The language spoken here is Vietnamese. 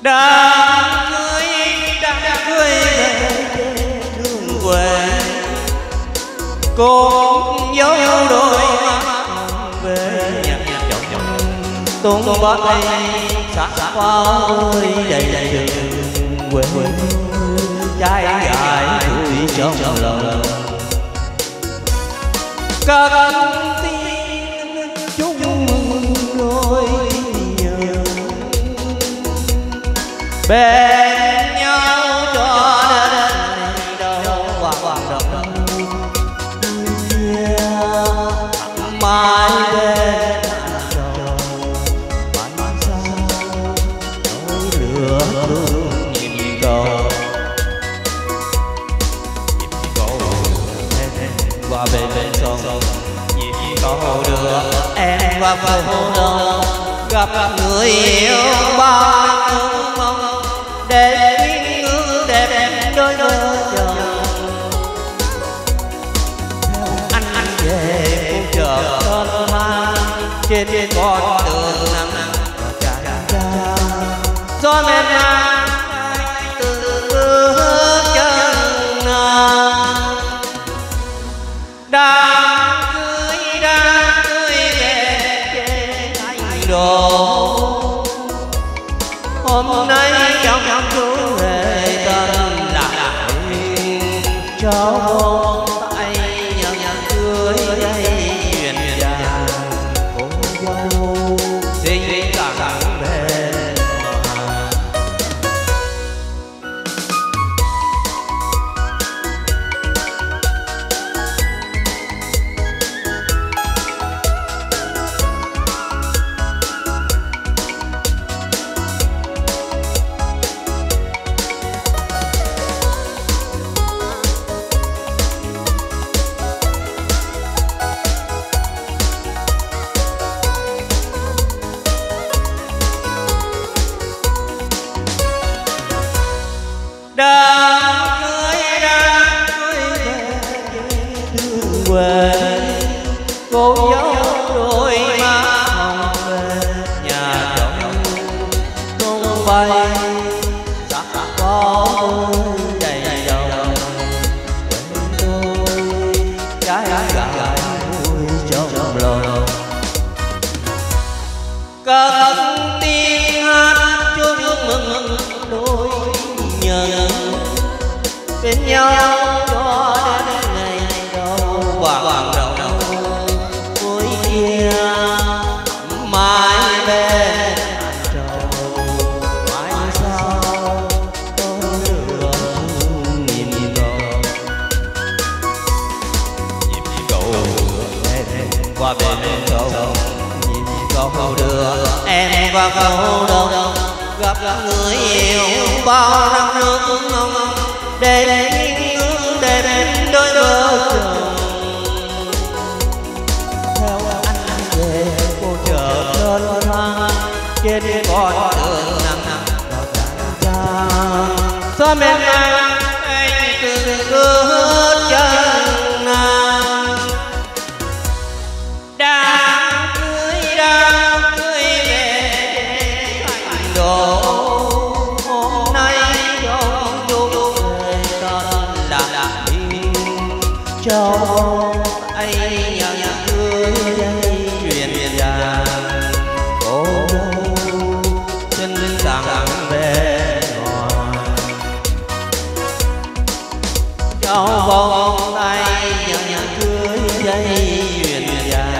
Đám cưới về đường quê, cùng dấu đôi về nhà chồng tung bay xa qua ơi đầy đường quê trái dài tuổi trong lòng các tiếng chúc mừng đôi nhờ bên nhau cho đến đâu hoàng đồng mai bên trời mãi sao nỗi lửa thương nhìn cầu qua bên sông nhịp cầu đưa em qua phố đông gặp người yêu bao nhiêu mong để ngước đẹp đôi vợ chồng anh về phố chợ thơm than trên con đường nắng tràn ra gió mềm mại từ bước chân đám cưới về thành đồ hôm nay trong chú về tân lại cho tay nhận cưới dây huyền vàng cô dâu xinh càng về đám cưới về đường quê cô dâu đôi má hồng về nhà chồng tung bay sắc có đầy đồng quên tôi trái gạo vui trong lòng cất tiếng hát chúc mừng đôi nhờ bên nhau cho đến ngày đâu hoàng đầu cuối kia mãi bên trầu mãi sao tôi lửa nhìn cầu qua bên cầu nhìn cầu đưa em qua cầu đâu gặp người yêu bao năm nước ngông để ngước đẹp đôi vợ chồng theo anh về cô chợ thơm than trên con đường nắng ra gió mềm mại anh từ bước chân đám cưới về thành đồ hôm nay trong chú về tân là cho anh nhận cưới dây chuyền vàng cô dâu chân càng về ngoài trong vòng tay nhận cưới dây chuyền vàng